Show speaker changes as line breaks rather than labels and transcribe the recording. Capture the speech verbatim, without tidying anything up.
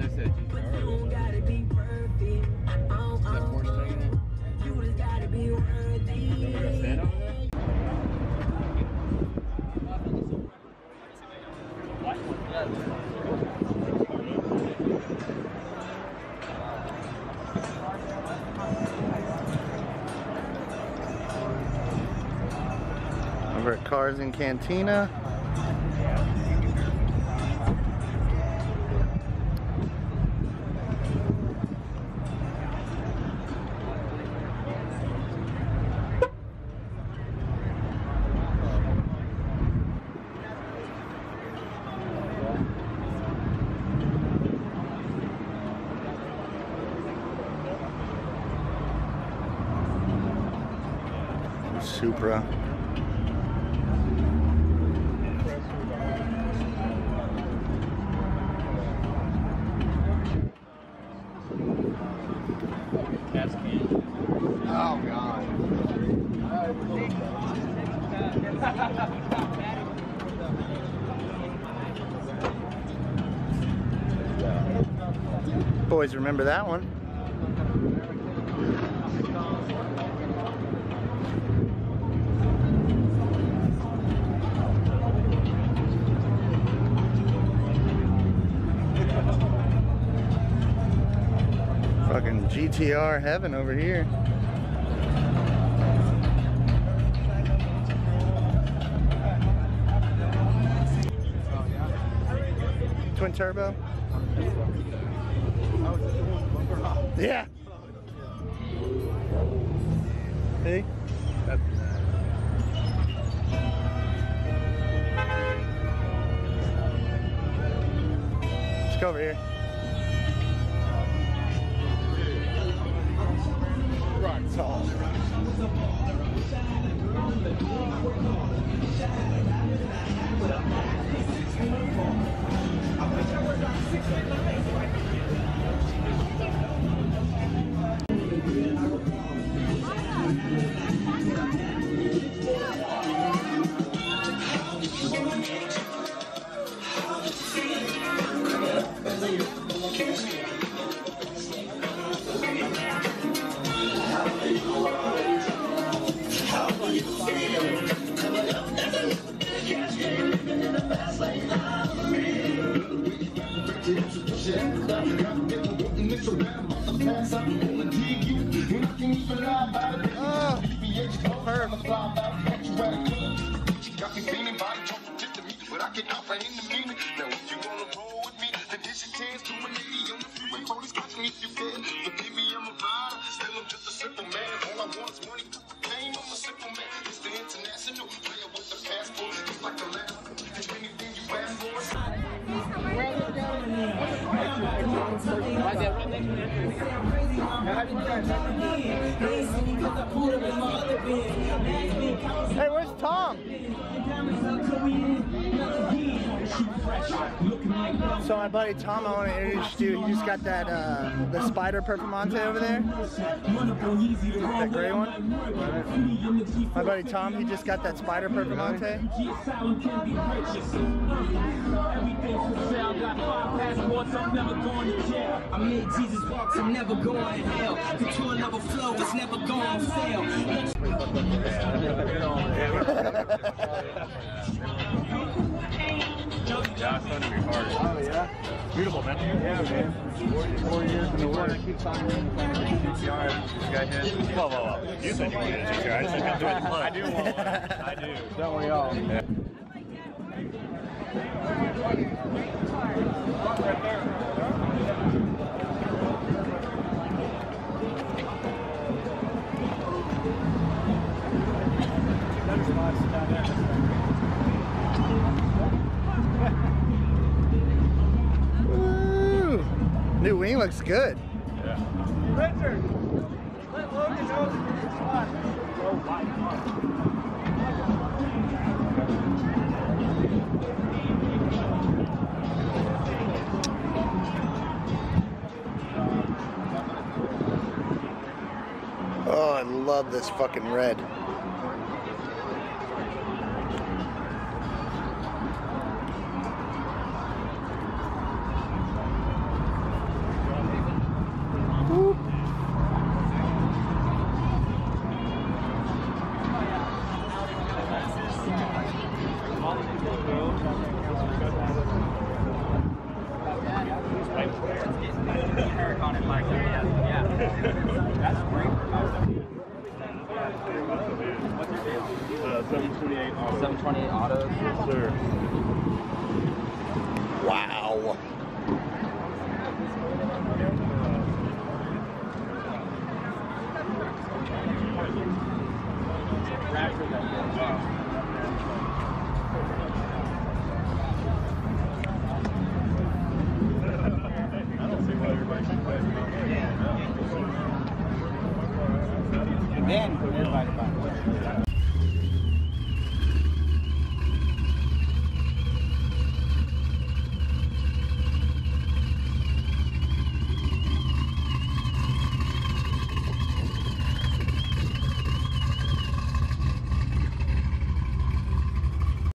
just said G T R. You gotta be perfect. Is that Porsche taking it? You just gotta be worthy. You gonna stand over there?
Over at Cars and Cantina. Supra. Oh God. Boys, remember that one? Fucking G T R heaven over here. Twin turbo? Yeah. Hey. Let's go over here. Rock tall. Oh, perfect. Hey, where's Tom? So my buddy Tom, I want to introduce you. He just got that uh, the Spider Performante over there. That gray one. My buddy Tom, he just got that Spider Performante.
I made Jesus walk, I'm never going to hell. Control another flow, it's never going to fail.
Yeah, it's going to be hard.
Oh, yeah?
Beautiful, man.
Yeah, man. Four, four years in the work.
Keep talking G T R. This guy hit. Whoa, whoa, whoa. You said you wanted a G T R. I said come do it. I do want one. I do.
Don't we all? Yeah.
Woo! New wing looks good.
Yeah.
Richard, let Logan know the spot. Oh my God.
Oh, I love this fucking red.
sir.